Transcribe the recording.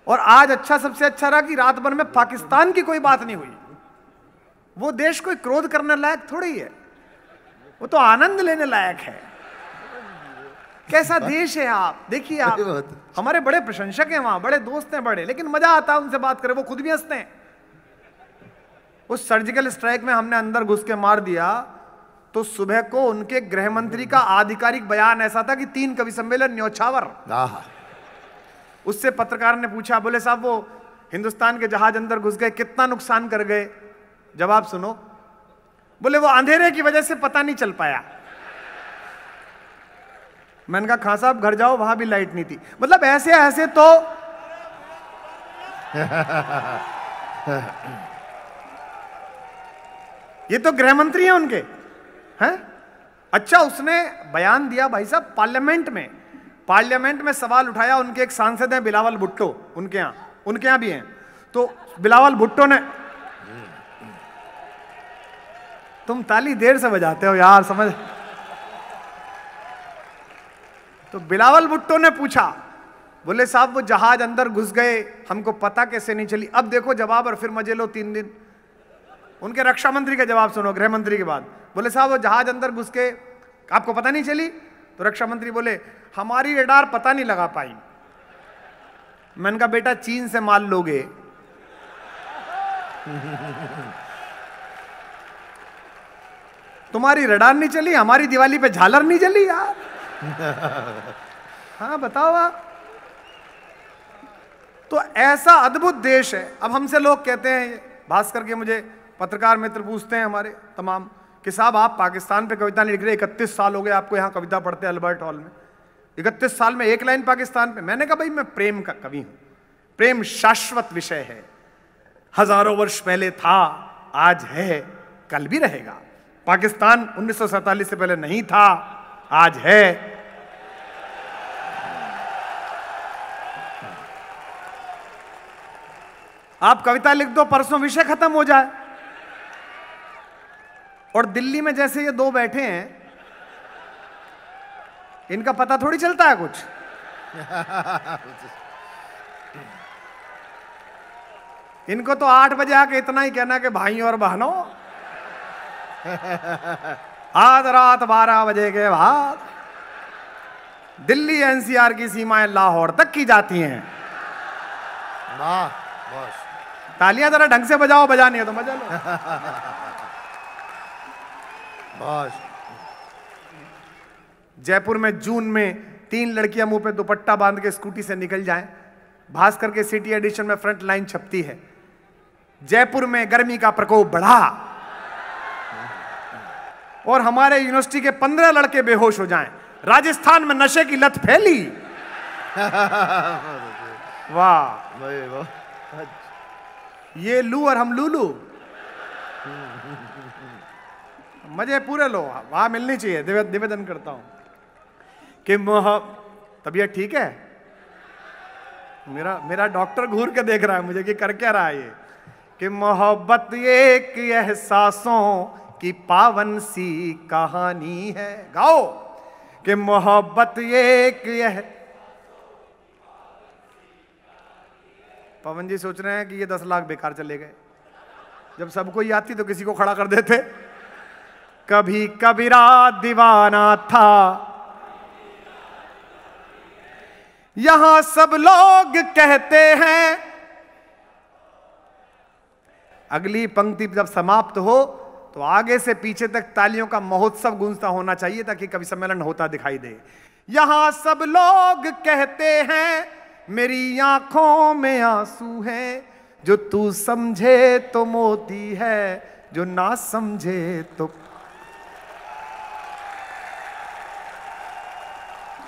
और आज अच्छा, सबसे अच्छा रहा कि रात भर में पाकिस्तान की कोई बात नहीं हुई। वो देश कोई क्रोध करने लायक थोड़ी है, वो तो आनंद लेने लायक है। कैसा देश है आप देखिए। आप हमारे बड़े प्रशंसक हैं वहां, बड़े दोस्त हैं बड़े, लेकिन मजा आता है उनसे बात करें, वो खुद भी हंसते हैं। उस सर्जिकल स्ट्राइक में हमने अंदर घुस के मार दिया तो सुबह को उनके गृह मंत्री का आधिकारिक बयान ऐसा था कि 3 कवि सम्मेलन न्योछावर। उससे पत्रकार ने पूछा, बोले साहब वो हिंदुस्तान के जहाज अंदर घुस गए, कितना नुकसान कर गए? जवाब सुनो, बोले वो अंधेरे की वजह से पता नहीं चल पाया। मैंने कहा खां साहब घर जाओ, वहां भी लाइट नहीं थी। मतलब ऐसे ऐसे तो ये तो गृह मंत्री हैं उनके, हैं? अच्छा, उसने बयान दिया भाई साहब पार्लियामेंट में सवाल उठाया। उनके एक सांसद हैं बिलावल भुट्टो, उनके यहां भी हैं। तो बिलावल भुट्टो ने, तुम ताली देर से बजाते हो यार, समझ। तो बिलावल भुट्टो ने पूछा, बोले साहब वो जहाज अंदर घुस गए, हमको पता कैसे नहीं चली? अब देखो जवाब, और फिर मजे लो 3 दिन। उनके रक्षा मंत्री का जवाब सुनो, गृह मंत्री के बाद। बोले साहब वो जहाज अंदर घुस के आपको पता नहीं चली? तो रक्षा मंत्री बोले हमारी रडार पता नहीं लगा पाई। मैंने कहा बेटा चीन से माल लोगे? तुम्हारी रडार नहीं चली, हमारी दिवाली पे झालर नहीं जली यार। हाँ बताओ आप। तो ऐसा अद्भुत देश है। अब हमसे लोग कहते हैं, भास्कर के मुझे पत्रकार मित्र पूछते हैं हमारे तमाम, कि साहब आप पाकिस्तान पे कविता नहीं लिख रहे, 31 साल हो गए आपको यहाँ कविता पढ़ते हैं अल्बर्ट हॉल में, 31 साल में 1 लाइन पाकिस्तान पे। मैंने कहा भाई मैं प्रेम का कवि हूं, प्रेम शाश्वत विषय है, हजारों वर्ष पहले था, आज है, कल भी रहेगा। पाकिस्तान 1947 से पहले नहीं था, आज है। आप कविता लिख दो, परसों विषय खत्म हो जाए। और दिल्ली में जैसे ये 2 बैठे हैं, इनका पता थोड़ी चलता है कुछ। इनको तो 8 बजे आके इतना ही कहना कि भाइयों और बहनों, आज रात 12 बजे के बाद दिल्ली एनसीआर की सीमाएं लाहौर तक की जाती हैं। वाह बस, तालियां जरा ढंग से बजाओ, बजानी है तो बजा लो। बस। जयपुर में जून में 3 लड़कियां मुंह पे दुपट्टा बांध के स्कूटी से निकल जाएं। भास्कर के सिटी एडिशन में फ्रंट लाइन छपती है, जयपुर में गर्मी का प्रकोप बढ़ा और हमारे यूनिवर्सिटी के 15 लड़के बेहोश हो जाएं। राजस्थान में नशे की लत फैली। वाह, ये लू और हम लूलू, मजे पूरे लो, वहां मिलनी चाहिए। निवेदन करता हूं कि तबीयत ठीक है? मेरा डॉक्टर घूर के देख रहा है मुझे कि कर क्या रहा है ये। कि मोहब्बत एक एहसासों की पावन सी कहानी है। गाओ कि मोहब्बत एक पवन जी सोच रहे हैं कि ये 10 लाख बेकार चले गए। जब सबको ही आती तो किसी को खड़ा कर देते। कभी कबीरा दीवाना था, यहां सब लोग कहते हैं। अगली पंक्ति जब समाप्त हो तो आगे से पीछे तक तालियों का महोत्सव गूंजता होना चाहिए ताकि कवि सम्मेलन होता दिखाई दे। यहां सब लोग कहते हैं, मेरी आंखों में आंसू है, जो तू समझे तो मोती है, जो ना समझे तो